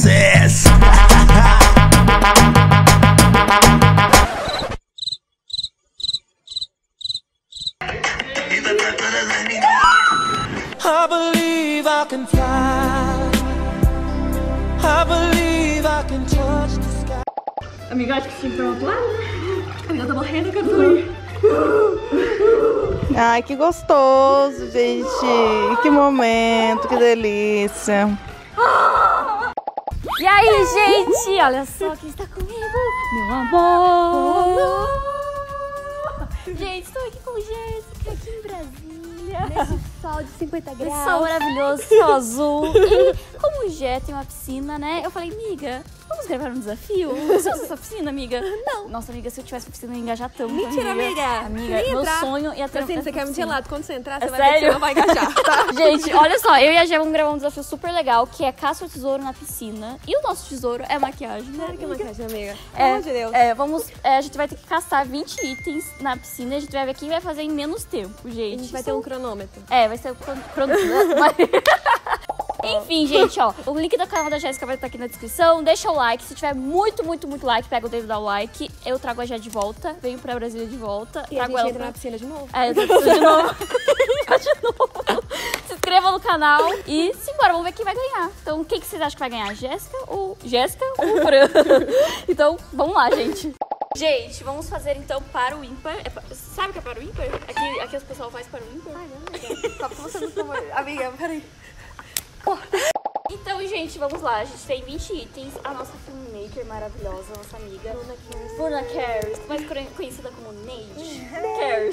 sucesso. I believe I can fly. I believe I can touch the sky. Amiga, acho que tinha que ter uma toalha, né? Amiga, eu tô morrendo, eu quero dormir. Ai, que gostoso, gente. Que momento, que delícia. E aí, gente, olha só quem está comigo, meu amor. Gente, estou aqui com Jéssica, aqui em Brasília. Nesse sol de 50 graus. Esse sol maravilhoso, céu azul. E como o Jé tem uma piscina, né? Eu falei, amiga, vamos gravar um desafio? Você usa essa piscina, amiga? Não. Nossa, amiga, se eu tivesse piscina, eu ia engajar tanto. Mentira, amiga. Amiga, meu sonho ia ter Assim, você quer me gelado. Quando você entrar, você vai sério? ver que você não vai engajar, tá? Gente, olha só, eu e a Jé vamos gravar um desafio super legal, que é caça ao tesouro na piscina. E o nosso tesouro é maquiagem, né? Claro que é maquiagem, amiga. Pelo amor de Deus. A gente vai ter que caçar 20 itens na piscina e a gente vai ver quem vai fazer em menos tempo, gente. A gente vai ter um cronômetro. Vai ser o Enfim, gente, ó, o link do canal da Jéssica vai estar aqui na descrição. Deixa o like, se tiver muito like, pega o dedo e dá o like. Eu trago a Jé de volta, venho pra Brasília de volta. E trago a gente ela entra na piscina de novo. eu tô precisando de novo. De novo. Se inscreva no canal e simbora, vamos ver quem vai ganhar. Então, quem que vocês acham que vai ganhar? Jéssica ou Fran? Então, vamos lá, gente. Gente, vamos fazer então para o ímpar. Sabe o que é para o ímpar? Aqui as pessoas fazem para o ímpar. Ai, amiga. Só porque você não tomou. Amiga, peraí. Então, gente, vamos lá. A gente tem 20 itens. A nossa filmmaker maravilhosa, nossa amiga Bruna Cares, mais conhecida como Neide Cares.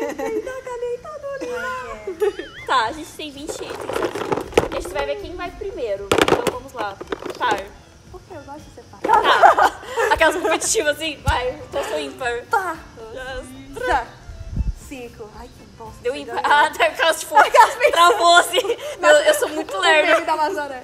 Tá, a gente tem 20 itens aqui. A gente vai ver quem vai primeiro. Então, vamos lá. Par. Por que eu gosto de ser par? Tá. Aquelas competitivas assim. Vai, então eu sou ímpar. Tá. 5. Ai, que bosta. Deu ímpar. Ah, tá. Aquelas tipo. Travou assim. Eu sou muito lerda. Da Amazônia.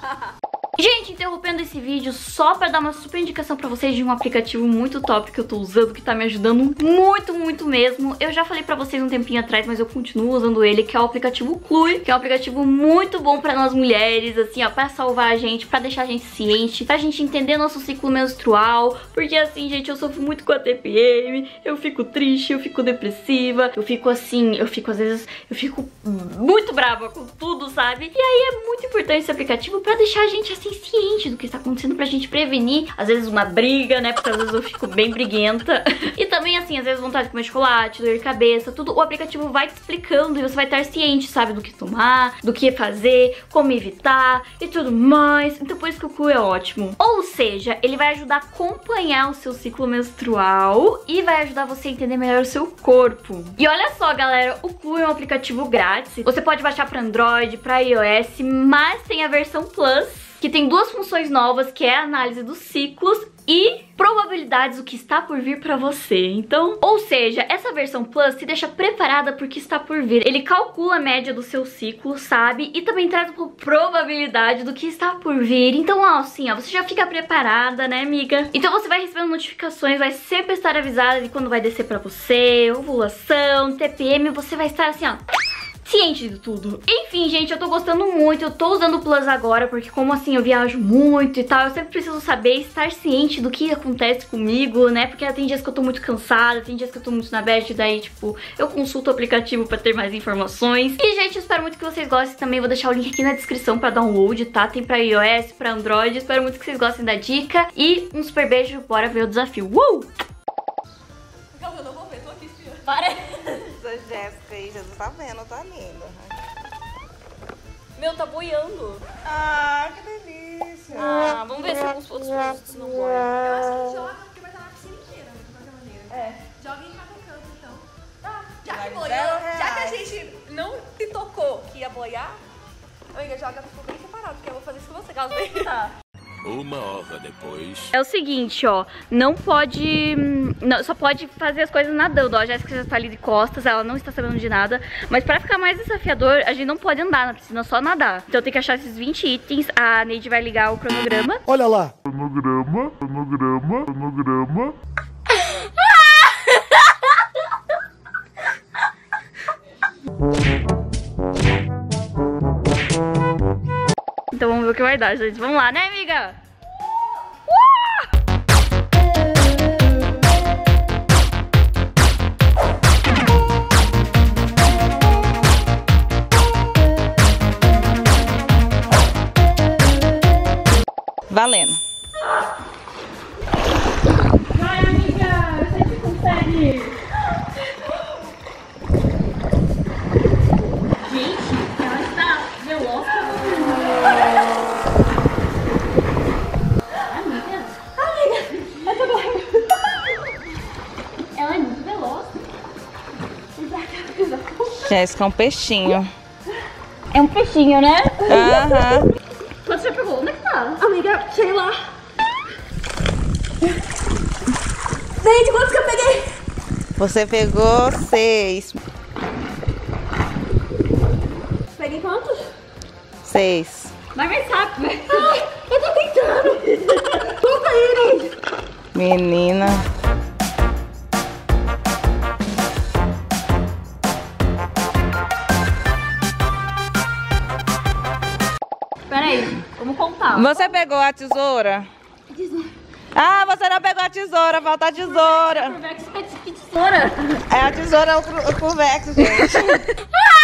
Gente, interrompendo esse vídeo só pra dar uma super indicação pra vocês de um aplicativo muito top que eu tô usando, que tá me ajudando muito mesmo. Eu já falei pra vocês um tempinho atrás, mas eu continuo usando ele, que é o aplicativo Clue, que é um aplicativo muito bom pra nós mulheres, assim, ó, pra salvar a gente, pra deixar a gente ciente, pra gente entender nosso ciclo menstrual, porque assim, gente, eu sofro muito com a TPM, eu fico triste, eu fico depressiva, eu fico assim, às vezes, eu fico muito brava com tudo, sabe? E aí é muito importante esse aplicativo pra deixar a gente assim ciente do que está acontecendo, pra gente prevenir às vezes uma briga, né, porque às vezes eu fico bem briguenta e também assim, às vezes vontade de comer chocolate, dor de cabeça, tudo, o aplicativo vai te explicando e você vai estar ciente, sabe, do que tomar, do que fazer, como evitar e tudo mais. Então por isso que o Clue é ótimo. Ou seja, ele vai ajudar a acompanhar o seu ciclo menstrual e vai ajudar você a entender melhor o seu corpo. E olha só, galera, o Clue é um aplicativo grátis, você pode baixar para Android, para iOS, mas tem a versão Plus, que tem duas funções novas, que é a análise dos ciclos e probabilidades do que está por vir pra você. Então, ou seja, essa versão Plus te deixa preparada pro que está por vir. Ele calcula a média do seu ciclo, sabe? E também traz uma probabilidade do que está por vir. Então, ó, assim, ó, você já fica preparada, né, amiga? Então você vai recebendo notificações, vai sempre estar avisada de quando vai descer pra você, ovulação, TPM, você vai estar assim, ó, ciente de tudo. Enfim, gente, eu tô gostando muito, eu tô usando o Plus agora, porque como assim, eu viajo muito e tal, eu sempre preciso saber, estar ciente do que acontece comigo, né, porque tem dias que eu tô muito cansada, tem dias que eu tô muito na bad, daí, tipo, eu consulto o aplicativo pra ter mais informações. E, gente, eu espero muito que vocês gostem também, vou deixar o link aqui na descrição pra download, tá? Tem pra iOS, pra Android, espero muito que vocês gostem da dica e um super beijo, bora ver o desafio. Calma, eu não vou ver, tô aqui, filha. Para! Essa Jéssica aí, Jesus tá vendo, tá linda. Meu, tá boiando. Ah, que delícia. Ah, vamos ver se alguns outros produtos não boiam. Eu acho que joga porque vai estar na piscina inteira, de qualquer maneira. É. Joga em cada canto, então. Tá. Já que Vale boiou, R$0. já que a gente não se tocou que ia boiar, amiga, joga ficou bem separado, porque eu vou fazer isso com você, caso bem. Tá. Uma hora depois. É o seguinte, ó, não pode, só pode fazer as coisas nadando, ó, a Jéssica já tá ali de costas, ela não está sabendo de nada, mas pra ficar mais desafiador, a gente não pode andar na piscina, só nadar. Então tem que achar esses 20 itens, a Neide vai ligar o cronograma. Olha lá. Cronograma. Então vamos ver o que vai dar, gente. Vamos lá, né, amiga? Valendo. Vai, amiga! Eu sei que consegue! Gente, ela está veloz. Amiga! Amiga! Eu tô correndo! Ela é muito veloz. Jéssica, é um peixinho. É um peixinho, né? Aham. Quanto você pegou? Onde é que tá? Amiga, sei lá. Gente, quantos que eu peguei? Você pegou 6. Peguei quantos? 6. Vai mais rápido, né? Ai, eu tô tentando. Tô caindo. Menina. Peraí, vamos contar. Você pegou a tesoura? Ah, você não pegou a tesoura, falta a tesoura. Que tesoura? É a tesoura, o Curvex, gente.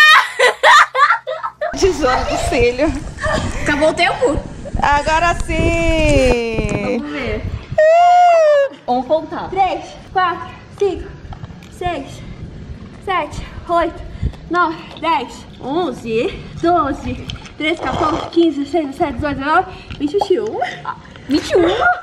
Tesoura do cílio. Acabou o tempo? Agora sim. Vamos ver. Vamos contar. 3, 4, 5, 6, 7, 8, 9, 10, 11, 12, 13, 14, 15, 16, 17, 18, 19, 21. 21?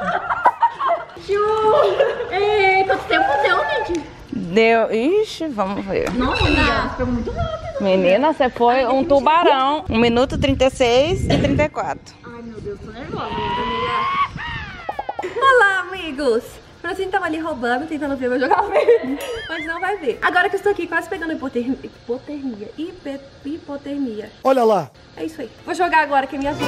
21! Ei, quanto tempo deu, gente? Deu. Ixi, vamos ver. Nossa, amiga, foi muito rápido. Menina, você foi um tubarão. 1 minuto 36 e 34. Ai, meu Deus, tô nervosa. Olá, amigos! Francine tava ali roubando, tentando ver meu jogar verde, mas não vai ver. Agora que eu estou aqui quase pegando hipotermia. Olha lá. É isso aí. Vou jogar agora que é minha vez.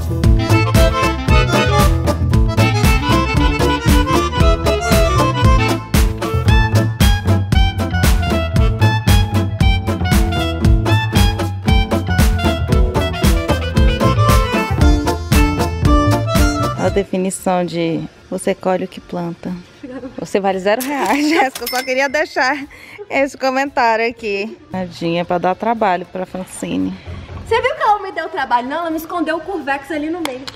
A definição de você colhe o que planta. Você vale R$0, Jéssica. Eu só queria deixar esse comentário aqui. Tadinha, pra dar trabalho pra Francine. Você viu que ela me deu trabalho? Não, ela me escondeu o Curvex ali no meio.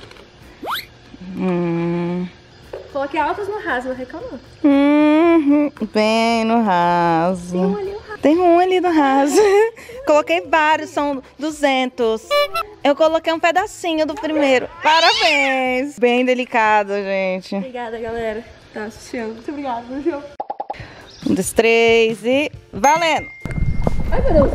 Coloquei altos no raso, não reclamou. Bem no raso. Tem um ali no raso. Tem um ali no raso. Coloquei vários, são 200. Eu coloquei um pedacinho do primeiro. Parabéns. Bem delicado, gente. Obrigada, galera. Tá assistindo. Muito obrigada, viu? 1, 2, 3 e... valendo! Ai, meu Deus.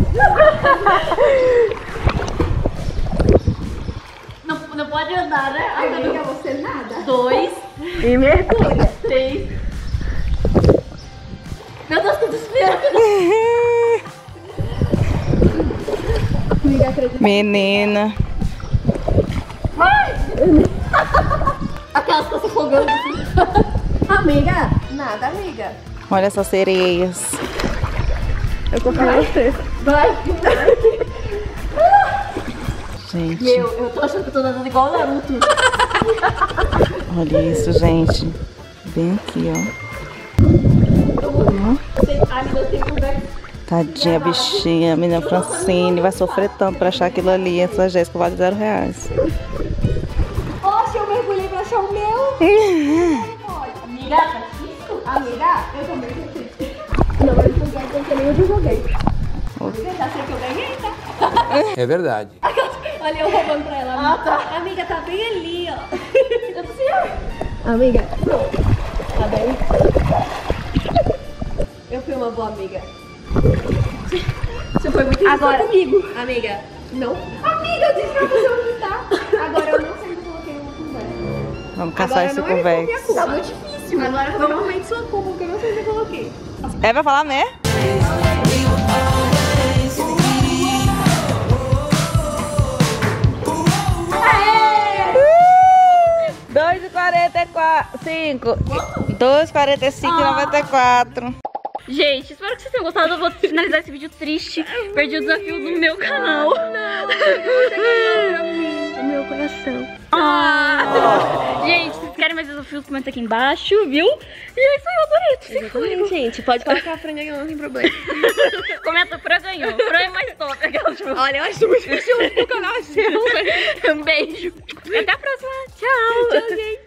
Não pode andar, né? Amiga, você nada. 2 E mergulha. 3. Meu Deus, que desespero. Amiga, acredita. Menina. Aquelas que estão se afogando assim. Amiga. Nada, amiga. Olha essas sereias. Eu comprei você. Vai. Gente, Meu, eu tô achando que eu tô andando igual o Naruto. olha isso, gente. Bem aqui, Ai, meu Deus, tem Curvex. Tadinha, bichinha. A menina Francine vai sofrer tanto pra achar aquilo ali. Essa Jéssica vale R$0. Poxa, eu mergulhei pra achar o meu. Amiga, tá difícil? Amiga, eu também sei. Não, mas eu não sei nem onde eu joguei. Amiga, já sei que eu ganhei, tá? É verdade. Olha eu roubando pra ela. Ah, tá. Amiga, tá bem ali, ó. Eu tô sem. Amiga, tá bem? Eu fui uma boa amiga. Você foi muito injusta Agora- comigo. Amiga, não. Amiga, eu disse pra você onde tá. Agora eu não sei se eu coloquei um conversa. Vamos caçar Agora esse não é minha Curvex. culpa. Tá muito difícil. Agora foi realmente sua culpa, porque eu não sei se eu coloquei. É pra falar, né? R$2,45. 2,45,94. Gente, espero que vocês tenham gostado. Eu vou finalizar esse vídeo triste. Perdi o desafio do meu canal. Você ganhou pra mim. O meu coração. Gente, se vocês querem mais desafios, comenta aqui embaixo, viu? E é isso aí, eu adorei. Exatamente, gente. Pode colocar a Fran ganhou, não tem problema. Comenta, Fran ganhou. Fran é mais top. Aquela, tipo... Olha, eu acho muito difícil o canal seu. Um beijo. Até a próxima. Tchau. Tchau, gente.